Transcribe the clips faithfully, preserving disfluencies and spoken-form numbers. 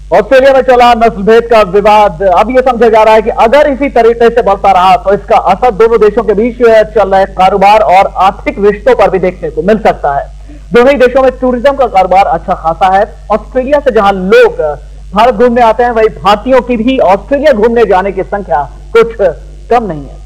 Australia में चला नस्ल भेद का विवाद। अब यह समझा जा रहा है कि अगर इसी तरीके से बढ़ता रहा तो इसका असर दोनों देशों के बीच चल रहे कारोबार और आर्थिक रिश्तों पर भी देखने को मिल सकता है। दोनों ही देशों में टूरिज्म का कारोबार अच्छा खासा है। ऑस्ट्रेलिया से जहां लोग भारत घूमने आते हैं, वहीं भारतीयों की भी ऑस्ट्रेलिया घूमने जाने की संख्या कुछ कम नहीं है।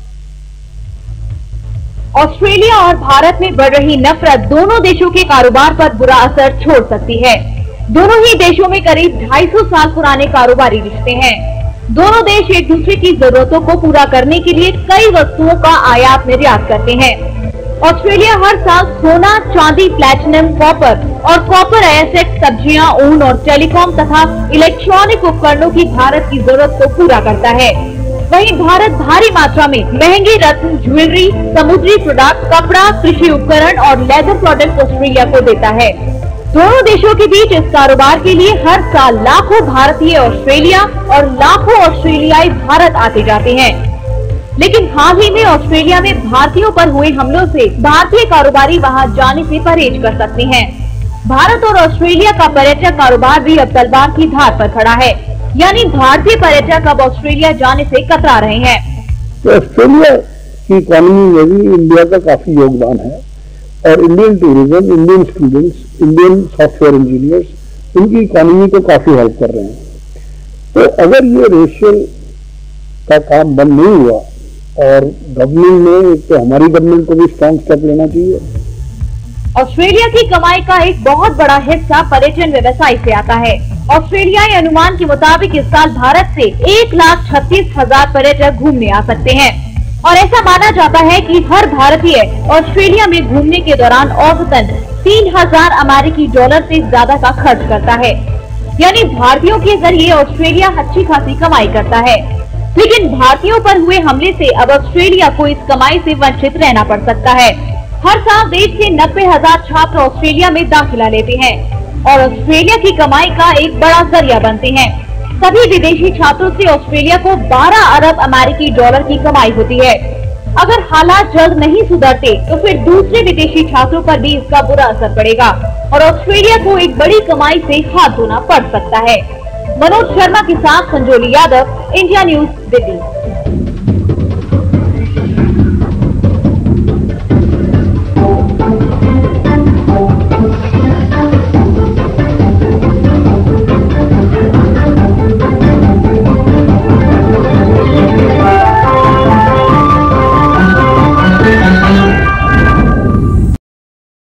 ऑस्ट्रेलिया और भारत में बढ़ रही नफरत दोनों देशों के कारोबार पर बुरा असर छोड़ सकती है। दोनों ही देशों में करीब ढाई सौ साल पुराने कारोबारी रिश्ते हैं। दोनों देश एक दूसरे की जरूरतों को पूरा करने के लिए कई वस्तुओं का आयात निर्यात करते हैं। ऑस्ट्रेलिया हर साल सोना, चांदी, प्लैटिनम, कॉपर और कॉपर एसेट, सब्जियां, ऊन और टेलीकॉम तथा इलेक्ट्रॉनिक उपकरणों की भारत की जरूरत को पूरा करता है। वहीं भारत भारी मात्रा में महंगे रत्न, ज्वेलरी, समुद्री प्रोडक्ट, कपड़ा, कृषि उपकरण और लेदर प्रोडक्ट ऑस्ट्रेलिया को देता है। दोनों देशों के बीच इस कारोबार के लिए हर साल लाखों भारतीय ऑस्ट्रेलिया और लाखों ऑस्ट्रेलियाई भारत आते जाते हैं। लेकिन हाल ही में ऑस्ट्रेलिया में भारतीयों पर हुए हमलों से भारतीय कारोबारी वहां जाने से परहेज कर सकते हैं। भारत और ऑस्ट्रेलिया का पर्यटक कारोबार भी अब तलवार की धार पर खड़ा है, यानी भारतीय पर्यटक अब ऑस्ट्रेलिया जाने से कतरा रहे हैं। तो ऑस्ट्रेलिया की इकोनॉमी में भी इंडिया का काफी योगदान है और Indian tourism, Indian students, Indian software engineers उनकी इकोनॉमी को काफी हेल्प कर रहे हैं। तो अगर ये रेशियल का काम बंद नहीं हुआ और गवर्नमेंट ने, तो हमारी गवर्नमेंट को भी स्ट्रॉन्ग स्टेप लेना चाहिए। ऑस्ट्रेलिया की कमाई का एक बहुत बड़ा हिस्सा पर्यटन व्यवसाय से आता है। ऑस्ट्रेलियाई अनुमान के मुताबिक इस साल भारत से एक लाख छत्तीस हजार पर्यटक घूमने आ सकते हैं और ऐसा माना जाता है कि हर भारतीय ऑस्ट्रेलिया में घूमने के दौरान औसतन तीन हजार अमेरिकी डॉलर से ज्यादा का खर्च करता है। यानी भारतीयों के जरिए ऑस्ट्रेलिया अच्छी खासी कमाई करता है। लेकिन भारतीयों पर हुए हमले से अब ऑस्ट्रेलिया को इस कमाई से वंचित रहना पड़ सकता है। हर साल देश से नब्बे हजार छात्र ऑस्ट्रेलिया में दाखिला लेते हैं और ऑस्ट्रेलिया की कमाई का एक बड़ा जरिया बनते हैं। सभी विदेशी छात्रों से ऑस्ट्रेलिया को बारह अरब अमेरिकी डॉलर की कमाई होती है। अगर हालात जल्द नहीं सुधरते तो फिर दूसरे विदेशी छात्रों पर भी इसका बुरा असर पड़ेगा और ऑस्ट्रेलिया को एक बड़ी कमाई से हाथ धोना पड़ सकता है। मनोज शर्मा के साथ संजोली यादव, इंडिया न्यूज दिल्ली।